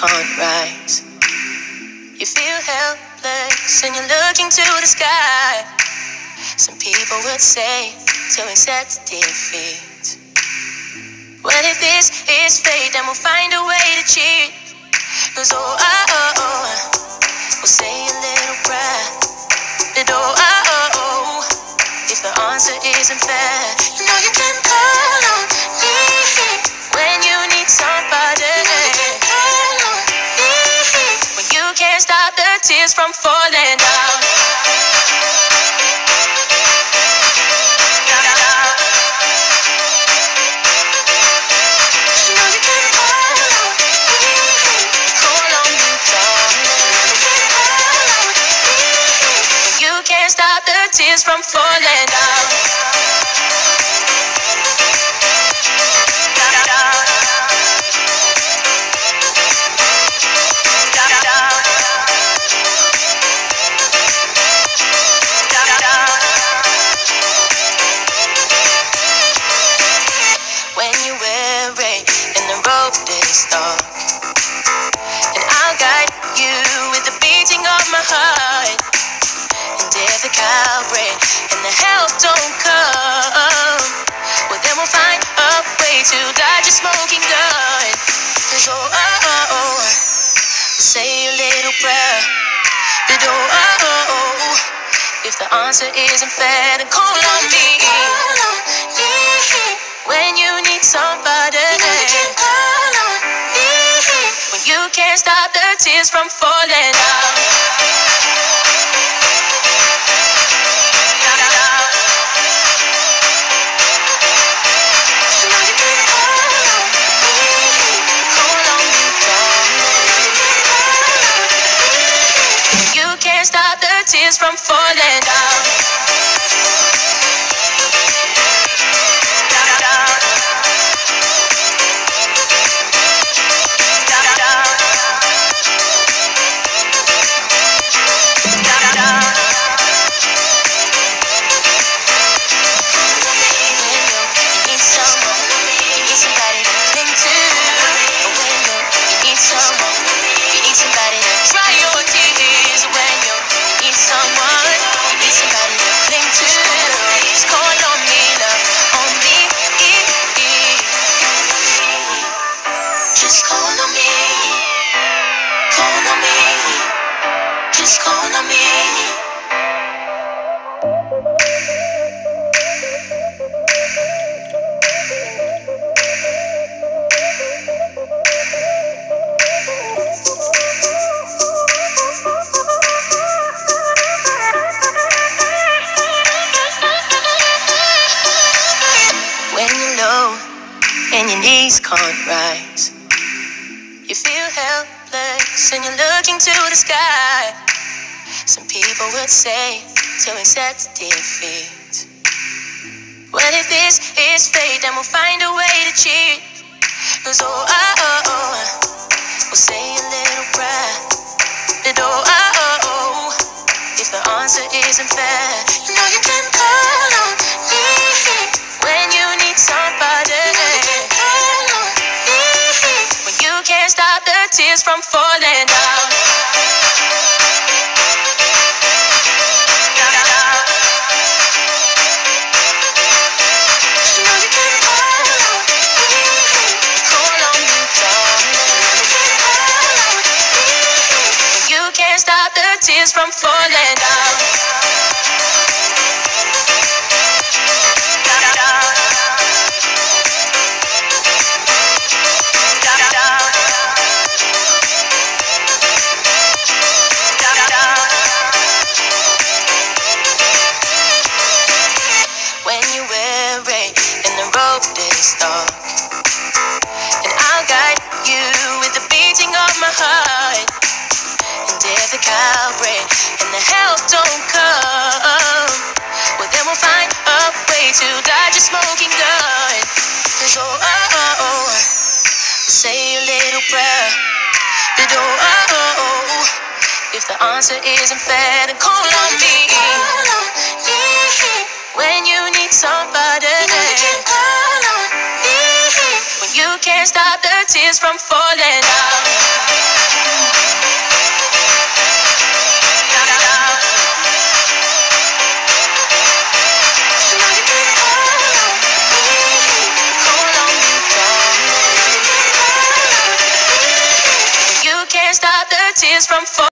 can't rise. You feel helpless and you're looking to the sky. Some people would say to accept defeat. Well, if this is fate, then we'll find a way to cheat. 'Cause we'll say a little prayer. But if the answer isn't fair, you know you can call on me when you need somebody. When you can't stop the tears from falling down. Stop the tears from falling down. When you're weary and the road is dark, and I'll guide you with the beating of my heart. If the Calvary and the help don't come, well then we'll find a way to dodge a smoking gun. 'Cause say a little prayer. But if the answer isn't fair, then call on me when you need somebody. When you can't stop the tears from falling down. Stop the tears from falling down. And your knees can't rise. You feel helpless and you're looking to the sky. Some people would say to accept defeat. Well, if this is fate, then we'll find a way to cheat. 'Cause we'll say a little prayer. But if the answer isn't fair, you know you can call on me when you need somebody. When you can't stop the tears from falling down. Stop the tears from falling down. When you're weary and the road is dark, and I'll guide you with the beating of my heart. If the Calvary and the help don't come, well then we'll find a way to dodge a smoking gun. 'Cause say a little prayer. But if the answer isn't fair, then call on me when you need somebody. When you can't stop the tears from falling down. Stop the tears from falling.